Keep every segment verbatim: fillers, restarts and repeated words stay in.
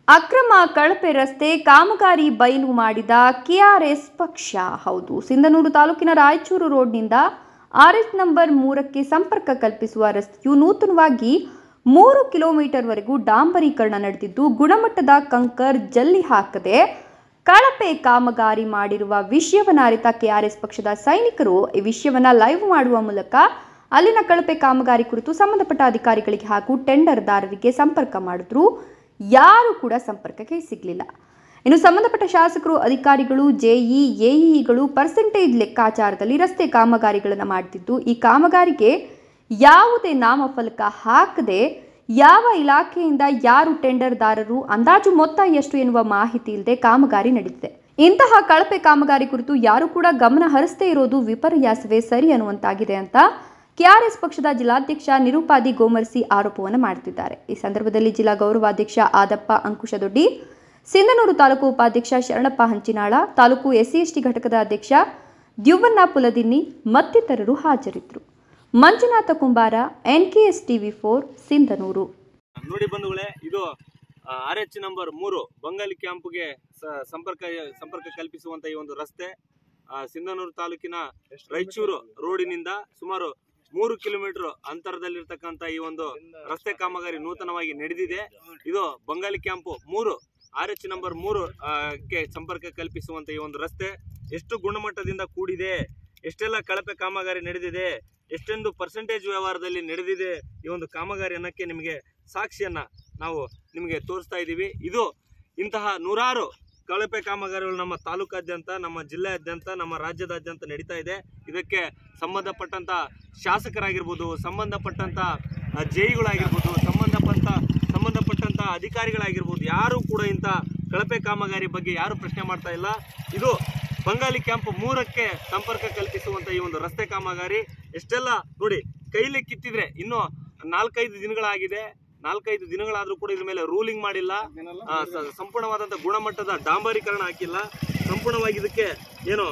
ಅಕ್ರಮ ಕಳಪೆ ರಸ್ತೆ ಕಾಮಗಾರಿ ಬಯಲು ಮಾಡಿದ ಕೆಆರ್ಎಸ್ ಪಕ್ಷ. ಹೌದು, ಸಿಂಧನೂರು ತಾಲೂಕಿನ ರಾಯಚೂರು ರೋಡ್ನಿಂದ ಆರ್ಎಸ್ ನಂಬರ್ ಮೂರಕ್ಕೆ ಸಂಪರ್ಕ ಕಲ್ಪಿಸುವ ರಸ್ತೆಯು ನೂತನವಾಗಿ ಮೂರು ಕಿಲೋಮೀಟರ್ವರೆಗೂ ಡಾಂಬರೀಕರಣ ನಡೆದಿದ್ದು, ಗುಣಮಟ್ಟದ ಕಂಕರ್ ಜಲ್ಲಿ ಹಾಕದೆ ಕಳಪೆ ಕಾಮಗಾರಿ ಮಾಡಿರುವ ವಿಷಯವನ್ನು ಅರಿತ ಕೆಆರ್ಎಸ್ ಪಕ್ಷದ ಸೈನಿಕರು ಈ ವಿಷಯವನ್ನು ಲೈವ್ ಮಾಡುವ ಮೂಲಕ ಅಲ್ಲಿನ ಕಳಪೆ ಕಾಮಗಾರಿ ಕುರಿತು ಸಂಬಂಧಪಟ್ಟ ಅಧಿಕಾರಿಗಳಿಗೆ ಹಾಗೂ ಟೆಂಡರ್ದಾರರಿಗೆ ಸಂಪರ್ಕ ಮಾಡಿದ್ರು. ಯಾರು ಕೂಡ ಸಂಪರ್ಕಕ್ಕೆ ಸಿಗಲಿಲ್ಲ. ಇನ್ನು ಸಂಬಂಧಪಟ್ಟ ಶಾಸಕರು, ಅಧಿಕಾರಿಗಳು, ಜೆಇ, ಎಇಗಳು ಪರ್ಸೆಂಟೇಜ್ ಲೆಕ್ಕಾಚಾರದಲ್ಲಿ ರಸ್ತೆ ಕಾಮಗಾರಿಗಳನ್ನು ಮಾಡುತ್ತಿದ್ದು, ಈ ಕಾಮಗಾರಿಗೆ ಯಾವುದೇ ನಾಮಫಲಕ ಹಾಕದೆ ಯಾವ ಇಲಾಖೆಯಿಂದ ಯಾರು ಟೆಂಡರ್ದಾರರು, ಅಂದಾಜು ಮೊತ್ತ ಎಷ್ಟು ಎನ್ನುವ ಮಾಹಿತಿ ಇಲ್ಲದೆ ಕಾಮಗಾರಿ ನಡೆದಿದೆ. ಇಂತಹ ಕಳಪೆ ಕಾಮಗಾರಿ ಕುರಿತು ಯಾರು ಕೂಡ ಗಮನ ಹರಿಸದೇ ಇರೋದು ವಿಪರ್ಯಾಸವೇ ಸರಿ ಅನ್ನುವಂತಾಗಿದೆ ಅಂತ ಕೆಆರ್ಎಸ್ ಪಕ್ಷದ ಜಿಲ್ಲಾಧ್ಯಕ್ಷ ನಿರೂಪಾದಿ ಗೋಮರ್ಸಿ ಆರೋಪವನ್ನು ಮಾಡುತ್ತಿದ್ದಾರೆ. ಈ ಸಂದರ್ಭದಲ್ಲಿ ಜಿಲ್ಲಾ ಗೌರವಾಧ್ಯಕ್ಷ ಆದಪ್ಪ ಅಂಕುಶದೊಡ್ಡಿ, ಸಿಂಧನೂರು ತಾಲೂಕು ಉಪಾಧ್ಯಕ್ಷ ಶರಣಪ್ಪ ಹಂಚಿನಾಳ, ತಾಲೂಕು ಎಸ್ಸಿ ಎಸ್ಟಿ ಘಟಕದ ಅಧ್ಯಕ್ಷ ದ್ಯುವನ್ನ ಪುಲದಿನ್ನಿ ಮತ್ತಿತರರು ಹಾಜರಿದ್ದರು. ಮಂಜುನಾಥ ಕುಂಬಾರ, ಎನ್ಕೆಎಸ್ ಟಿವಿ ಫೋರ್, ಸಿಂಧನೂರು. ನೋಡಿ ಬಂಧುಗಳೇ, ಇದು ಆರ್ ಎಚ್ ನಂಬರ್ ಮೂರು ಬಂಗಾಲಿ ಕ್ಯಾಂಪ್ಗೆ ಸಂಪರ್ಕ ಸಂಪರ್ಕ ಕಲ್ಪಿಸುವಂತ ಈ ಒಂದು ರಸ್ತೆ ಸಿಂಧನೂರು ತಾಲೂಕಿನ ರಾಯಚೂರು ರೋಡಿನಿಂದ ಸುಮಾರು ಮೂರು ಕಿಲೋಮೀಟರ್ ಅಂತರದಲ್ಲಿರ್ತಕ್ಕಂಥ ಈ ಒಂದು ರಸ್ತೆ ಕಾಮಗಾರಿ ನೂತನವಾಗಿ ನಡೆದಿದೆ. ಇದು ಬಂಗಾಲಿ ಕ್ಯಾಂಪ್ ಮೂರು ಆರ್ ಎಚ್ ನಂಬರ್ ಮೂರು ಕ್ಕೆ ಸಂಪರ್ಕ ಕಲ್ಪಿಸುವಂತ ಈ ಒಂದು ರಸ್ತೆ ಎಷ್ಟು ಗುಣಮಟ್ಟದಿಂದ ಕೂಡಿದೆ, ಎಷ್ಟೆಲ್ಲ ಕಳಪೆ ಕಾಮಗಾರಿ ನಡೆದಿದೆ, ಎಷ್ಟೊಂದು ಪರ್ಸೆಂಟೇಜ್ ವ್ಯವಹಾರದಲ್ಲಿ ನಡೆದಿದೆ ಈ ಒಂದು ಕಾಮಗಾರಿ ಅನ್ನಕ್ಕೆ ನಿಮಗೆ ಸಾಕ್ಷಿಯನ್ನ ನಾವು ನಿಮಗೆ ತೋರಿಸ್ತಾ ಇದ್ದೀವಿ. ಇದು ಇಂತಹ ನೂರಾರು ಕಳಪೆ ಕಾಮಗಾರಿಗಳು ನಮ್ಮ ತಾಲೂಕಾದ್ಯಂತ, ನಮ್ಮ ಜಿಲ್ಲೆಯಾದ್ಯಂತ, ನಮ್ಮ ರಾಜ್ಯದಾದ್ಯಂತ ನಡೀತಾ ಇದೆ. ಇದಕ್ಕೆ ಸಂಬಂಧಪಟ್ಟಂತ ಶಾಸಕರಾಗಿರ್ಬೋದು, ಸಂಬಂಧಪಟ್ಟಂತ ಜೆಇಗಳಾಗಿರ್ಬೋದು, ಸಂಬಂಧಪಟ್ಟ ಸಂಬಂಧಪಟ್ಟಂತ ಅಧಿಕಾರಿಗಳಾಗಿರ್ಬೋದು, ಯಾರು ಕೂಡ ಇಂಥ ಕಳಪೆ ಕಾಮಗಾರಿ ಬಗ್ಗೆ ಯಾರು ಪ್ರಶ್ನೆ ಮಾಡ್ತಾ ಇಲ್ಲ. ಇದು ಬಂಗಾಲಿ ಕ್ಯಾಂಪ್ ಮೂರಕ್ಕೆ ಸಂಪರ್ಕ ಕಲ್ಪಿಸುವಂತ ಈ ಒಂದು ರಸ್ತೆ ಕಾಮಗಾರಿ ಎಷ್ಟೆಲ್ಲ ನೋಡಿ, ಕೈಲಿ ಕಿತ್ತಿದ್ರೆ ಇನ್ನು ನಾಲ್ಕೈದು ದಿನಗಳಾಗಿದೆ. ನಾಲ್ಕೈದು ದಿನಗಳಾದ್ರೂ ಕೂಡ ಇದ್ರ ಮೇಲೆ ರೂಲಿಂಗ್ ಮಾಡಿಲ್ಲ, ಸಂಪೂರ್ಣವಾದಂತ ಗುಣಮಟ್ಟದ ಡಾಂಬರೀಕರಣ ಹಾಕಿಲ್ಲ, ಸಂಪೂರ್ಣವಾಗಿ ಇದಕ್ಕೆ ಏನು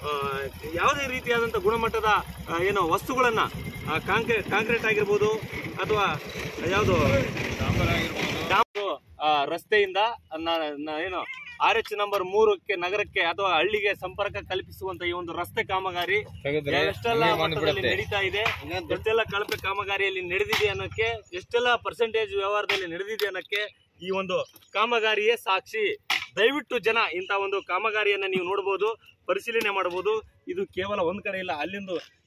ಯಾವುದೇ ರೀತಿಯಾದಂತ ಗುಣಮಟ್ಟದ ಏನು ವಸ್ತುಗಳನ್ನ ಕಾಂಕ್ರೀಟ್ ಕಾಂಕ್ರೀಟ್ ಆಗಿರ್ಬೋದು ಅಥವಾ ಯಾವುದು ರಸ್ತೆಯಿಂದ ಏನು ಆರ್ ಎಚ್ ನಂಬರ್ ಮೂರಕ್ಕೆ ನಗರಕ್ಕೆ ಅಥವಾ ಹಳ್ಳಿಗೆ ಸಂಪರ್ಕ ಕಲ್ಪಿಸುವಂತ ಈ ಒಂದು ರಸ್ತೆ ಕಾಮಗಾರಿ ಎಷ್ಟೆಲ್ಲ ಮಟ್ಟದಲ್ಲಿ ನಡೀತಾ ಇದೆ, ಎಷ್ಟೆಲ್ಲ ಕಳಪೆ ಕಾಮಗಾರಿಯಲ್ಲಿ ನಡೆದಿದೆ ಅನ್ನೋಕ್ಕೆ, ಎಷ್ಟೆಲ್ಲ ಪರ್ಸೆಂಟೇಜ್ ವ್ಯವಹಾರದಲ್ಲಿ ನಡೆದಿದೆ ಅನ್ನೋಕ್ಕೆ ಈ ಒಂದು ಕಾಮಗಾರಿಯೇ ಸಾಕ್ಷಿ. ದಯವಿಟ್ಟು ಜನ ಇಂಥ ಒಂದು ಕಾಮಗಾರಿಯನ್ನ ನೀವು ನೋಡಬಹುದು, ಪರಿಶೀಲನೆ ಮಾಡಬಹುದು. ಇದು ಕೇವಲ ಒಂದ್ ಕಡೆ ಇಲ್ಲ, ಅಲ್ಲಿಂದು